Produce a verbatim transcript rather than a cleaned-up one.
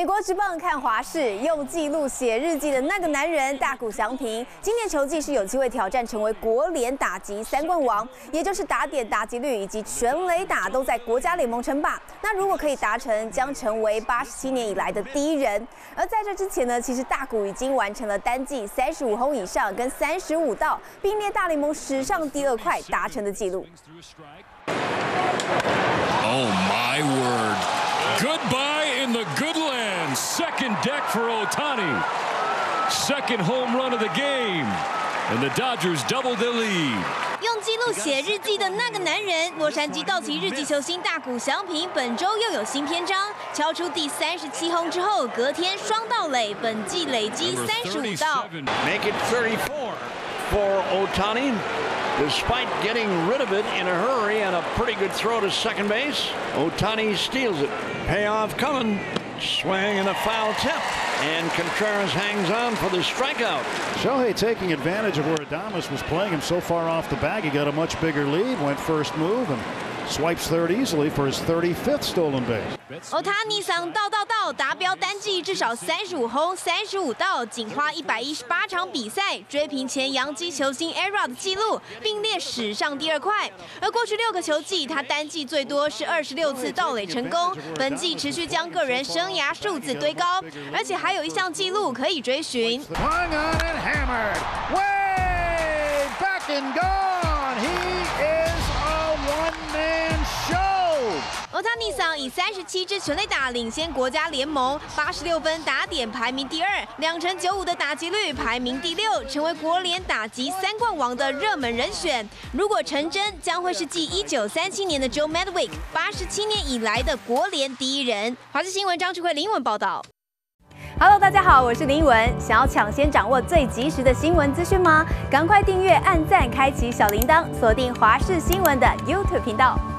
美国职棒看华视，用记录写日记的那个男人大谷翔平，今年球季是有机会挑战成为国联打击三冠王，也就是打点、打击率以及全垒打都在国家联盟称霸。那如果可以达成，将成为八十七年以来的第一人。而在这之前呢，其实大谷已经完成了单季三十五轰以上跟三十五盗，并列大联盟史上第二快达成的纪录。 Oh my word! Goodbye in the good land. Second deck for Ohtani. Second home run of the game. And the Dodgers doubled their lead. 用记录写日记的那个男人，洛杉矶道奇日籍球星大谷翔平，本周又有新篇章，敲出第三十七轰之后，隔天双盗垒，本季累积三十五盗。 Make it thirty-four for Ohtani. Despite getting rid of it in a hurry and a pretty good throw to second base, Ohtani steals it. Payoff coming. Swing and a foul tip. And Contreras hangs on for the strikeout. Shohei taking advantage of where Adames was playing him so far off the bag. He got a much bigger lead, went first move, and swipes third easily for his thirty-fifth stolen base. Ohtani桑道道道达标单季至少三十五轰、三十五盗，仅花一百一十八场比赛追平前洋基球星 Era 的纪录，并列史上第二快。而过去六个球季，他单季最多是二十六次盗垒成功，本季持续将个人生涯数字堆高，而且还有一项纪录可以追寻。 Hung on and hammered, way back and gone. He is a one-man show. Ohtani桑以三十七支全垒打领先国家联盟，八十六分打点排名第二，两成九五的打击率排名第六，成为国联打击三冠王的热门人选。如果成真，将会是继一九三七年的 Joe Medwick 八十七年以来的国联第一人。华视新闻张志慧、林文报道。 Hello， 大家好，我是林文。想要抢先掌握最及时的新闻资讯吗？赶快订阅、按赞、开启小铃铛，锁定华视新闻的 YouTube 频道。